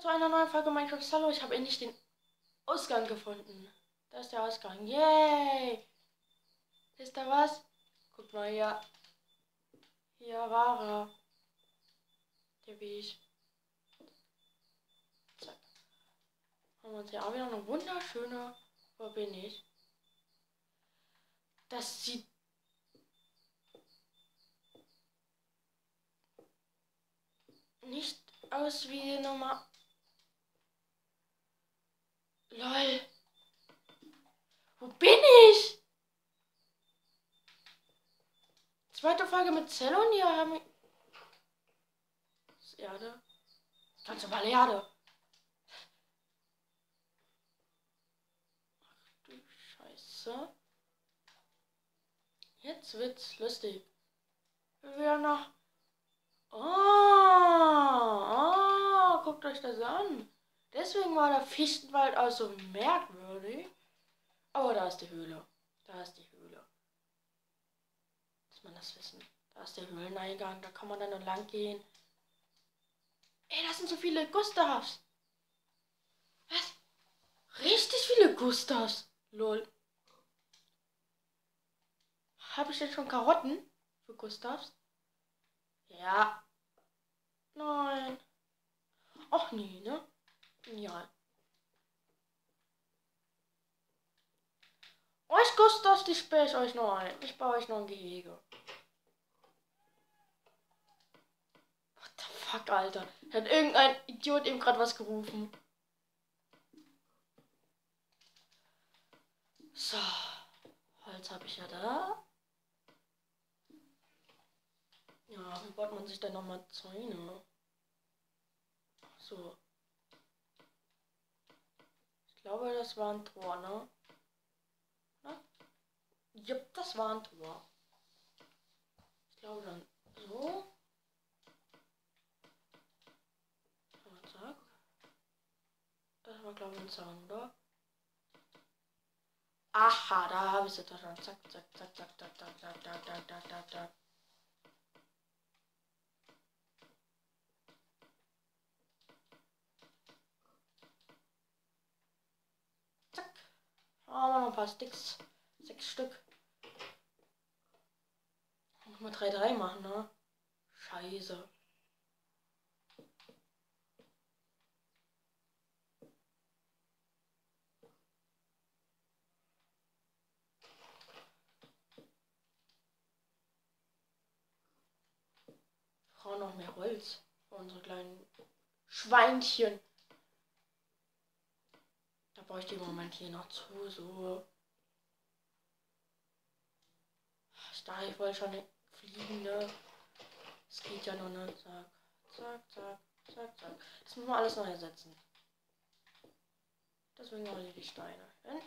zu einer neuen Folge Minecraft Solo. Ich habe endlich den Ausgang gefunden. Da ist der Ausgang. Yay! Ist da was? Guck mal hier. Hier war er. Der Weg. Zack. Haben wir uns hier auch wieder eine wunderschöne. Wo bin ich? Das sieht nicht aus wie die Nummer. LOL. Wo bin ich? Zweite Folge mit Zello und hier haben wir. Das ist Erde. Ganz normale Erde. Ach du Scheiße. Jetzt wird's lustig. Wir noch. Oh, guckt euch das an. Deswegen war der Fichtenwald auch so merkwürdig. Aber da ist die Höhle. Da ist die Höhle. Muss man das wissen. Da ist der Höhleneingang. Da kann man dann lang gehen. Ey, das sind so viele Gustavs. Was? Richtig viele Gustavs. Lol. Habe ich denn schon Karotten für Gustavs? Ja. Nein. Ach nee, ne? Ja. Euch Gustavs, die sperre ich euch noch ein. Ich baue euch noch ein Gehege. What the fuck, Alter? Hat irgendein Idiot eben gerade was gerufen. So. Holz habe ich ja da. Ja, wie baut man sich dann nochmal Zäune? So. Ich glaube, das war ein Tor, ne? Na? Jupp, das war ein Tor. Ich glaube dann so. Zack. Das war, glaube ich, ein Zaun, oder? Aha, da habe ich sie da schon. Zack, zack, zack, zack, zack, zack, zack, zack, zack, zack, zack, zack. Zack. Haben wir noch ein paar Sticks. 6 Stück. Noch mal 3-3 machen, ne? Scheiße. Wir brauchen noch mehr Holz für unsere kleinen Schweinchen. Da brauche ich die im Moment hier noch zu, so. Ich wollte schon fliegen, ne? Das geht ja noch nicht. Zack, zack, zack, zack, zack. Das müssen wir alles neu ersetzen. Deswegen hole ich die Steine hin.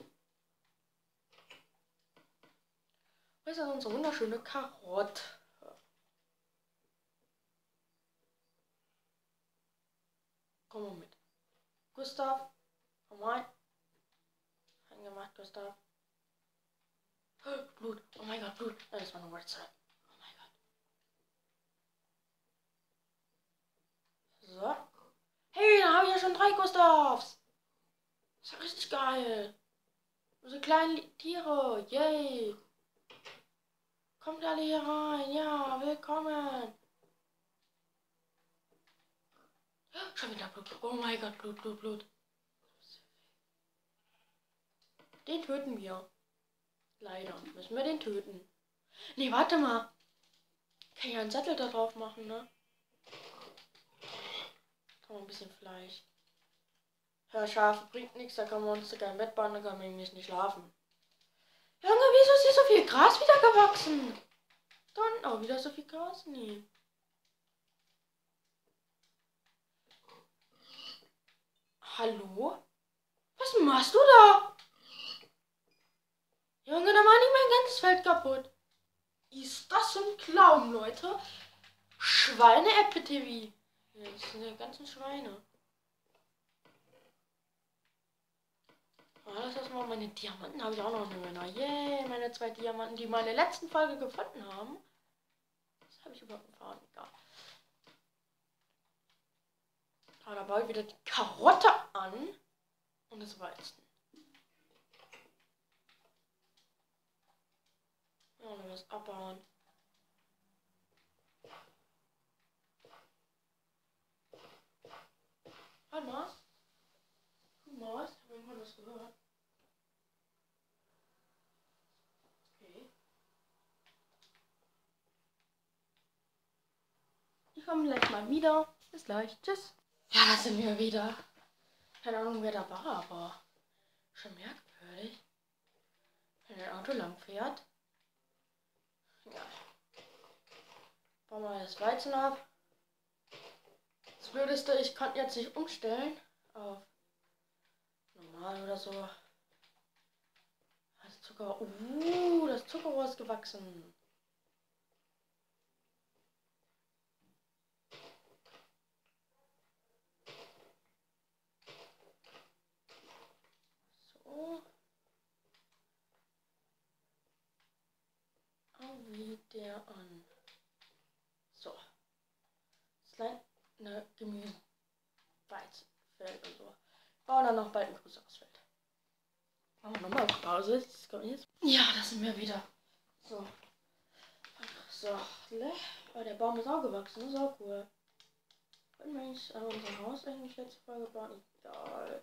Was ist unsere wunderschöne Karotte? Komm mal mit. Gustav, komm rein. Eingemacht, Gustav. Blut. Oh mein Gott, Blut. Das war eine Website. Oh mein Gott. So. Hey, da habe ich ja schon 3 Gustavs. Das ist ja richtig geil. Unsere kleinen Tiere. Yay. Kommt alle hier rein. Ja, willkommen. Schon wieder Blut. Oh mein Gott, Blut, Blut, Blut. Den töten wir. Leider müssen wir den töten. Nee, warte mal. Kann ja einen Sattel da drauf machen, ne? Kann man ein bisschen Fleisch. Ja, Schafe bringt nichts, da kann man uns kein Bett bauen, da kann man nämlich nicht schlafen. Junge, wieso ist hier so viel Gras wieder gewachsen? Dann auch wieder so viel Gras? Nee. Hallo? Was machst du da? Junge, da war nicht mein ganzes Feld kaputt. Ist das ein Clown, Leute? Schweine-Epitevie. Ja, das sind die ganzen Schweine. Das ist mal meine Diamanten, habe ich auch noch eine Männer. Yay, meine 2 Diamanten, die meine letzten Folge gefunden haben. Das habe ich überhaupt erfahren. Egal. Aber da baue ich wieder die Karotte an und das Weizen. Ja, und dann was abbauen. Warte mal. Guck mal, was? Ich habe irgendwann was gehört. Okay. Ich komme gleich mal wieder. Bis gleich. Tschüss. Ja, da sind wir wieder. Keine Ahnung, wer da war, aber schon merkwürdig. Wenn ein Auto lang fährt. Ja. Bauen wir das Weizen ab. Das Blödeste, ich kann jetzt nicht umstellen auf normal oder so. Das Zucker. Das Zuckerrohr ist gewachsen. So. Wieder an. So. Das kleine Gemüse. Weizenfeld und so. Bauen dann noch bald ein größeres Feld. Machen wir nochmal auf Pause. Das kommt jetzt. Ja, das sind wir wieder. So. So. Oh, der Baum ist auch gewachsen. Das ist auch cool. Wollten wir eigentlich unser Haus eigentlich letzte Folge bauen? Egal.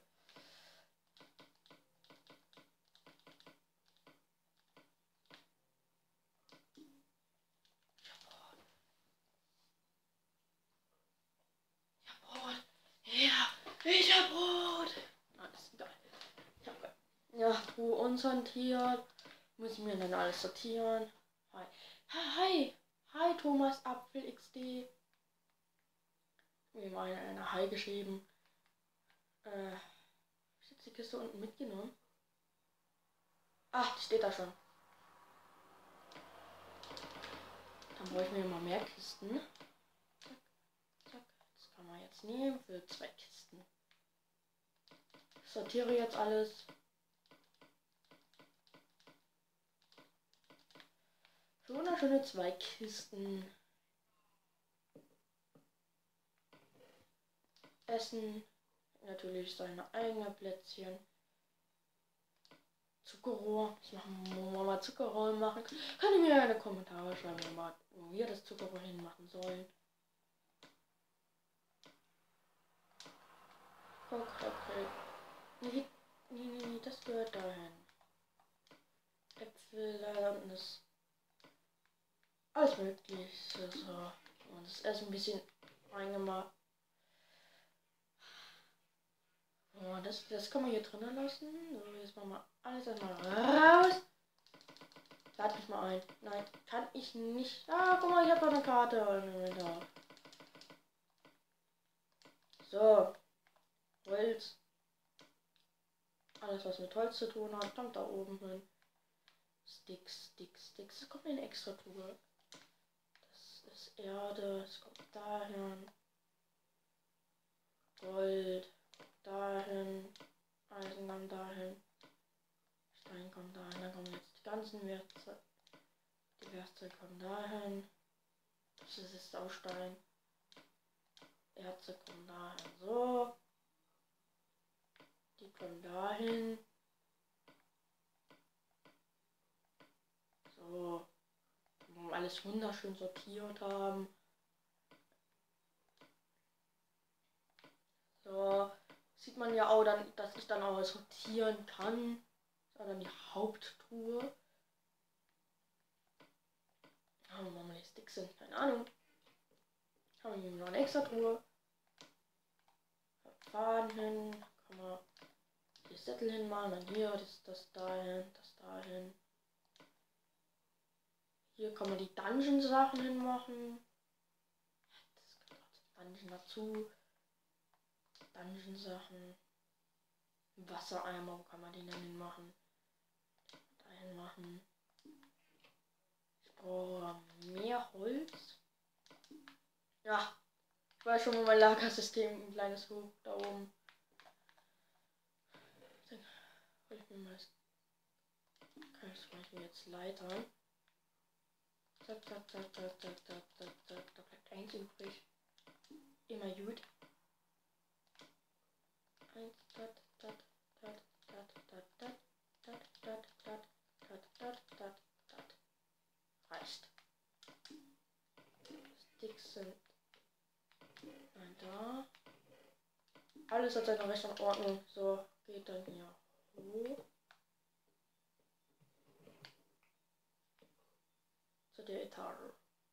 Ja, ich hab Brot. Alles egal. Ja, Truhe unsortiert. Müssen wir dann alles sortieren. Hi. Hi. Hi, Thomas Apfel XD. Mir mal eine Hi geschrieben. Ich jetzt die Kiste unten mitgenommen. Ach, die steht da schon. Dann brauche ich mir mal mehr Kisten. Zack, zack. Das kann man jetzt nehmen für 2 Kisten. Ich sortiere jetzt alles. Für wunderschöne 2 Kisten. Essen. Natürlich seine eigenen Plätzchen. Zuckerrohr. Das machen wir mal Zuckerrohr machen. Könnt ihr mir eine Kommentare schreiben, wo wir das Zuckerrohr hinmachen sollen. Okay. Nee, das gehört dahin. Äpfel, da unten ist alles mögliche. So. Und das ist erst ein bisschen reingemacht. Oh, das kann man hier drinnen lassen. So, jetzt machen wir alles erstmal raus. Lad mich mal ein. Nein, kann ich nicht. Ah, guck mal, ich habe da eine Karte im Inventar. So. Holz. Alles, was mit Holz zu tun hat, kommt da oben hin. Sticks. Das kommt in eine extra Truhe. Das ist Erde. Das kommt dahin. Gold. Dahin. Eisen kommt dahin. Stein kommt dahin. Dann kommen jetzt die ganzen Werkzeuge. Die Werkzeuge kommen dahin. Das ist auch Stein. Erze kommen dahin. So. Die kommen dahin. So. Wir alles wunderschön sortiert haben. So. Sieht man ja auch dann, dass ich dann auch sortieren kann. Das war dann die Haupttruhe. Oh, warum die Sticks sind, keine Ahnung. Haben wir hier noch eine extra Truhe. Faden hin. Kann man die Sättel hinmachen. Dann hier, das dahin, das dahin. Hier kann man die Dungeon-Sachen hinmachen. Das gehört zum Dungeon dazu. Dungeon-Sachen. Wassereimer, wo kann man den denn hinmachen? Dahin machen. Ich brauche mehr Holz. Ja, ich weiß schon, wo mein Lagersystem ein kleines hoch da oben. Dann hol ich mir mal das. Kann ich zum Beispiel jetzt Leitern. Zack. Da bleibt eins übrig. Immer gut. 1, reicht. Sticks sind da. Alles hat seine rechte Ordnung. So, geht dann hier hoch. Zu der Etage.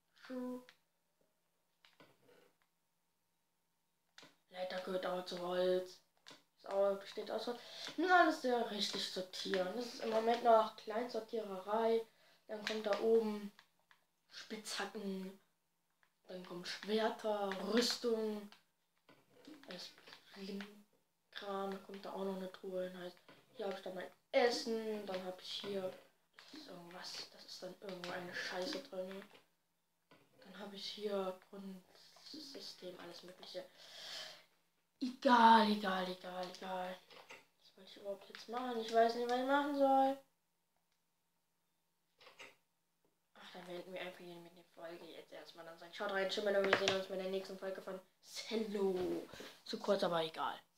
Leiter gehört auch zu Holz. Das auch besteht aus Holz. Nun alles sehr richtig sortieren. Das ist im Moment noch Kleinsortiererei. Dann kommt da oben Spitzhacken. Dann kommen Schwerter, Rüstung. Alles Kram. Kommt da auch noch eine Truhe. Heißt, hier habe ich dann mein Essen. Dann habe ich hier irgendwas. Das ist dann irgendwo eine Scheiße drin. Dann habe ich hier Grundsystem, alles mögliche. Egal. Was wollte ich überhaupt jetzt machen? Ich weiß nicht, was ich machen soll. Ach, dann werden wir einfach hier mit der Folge jetzt erstmal dann sagen. Schaut rein, Schimmel, und wir sehen uns mit der nächsten Folge von Cello. Zu kurz, aber egal.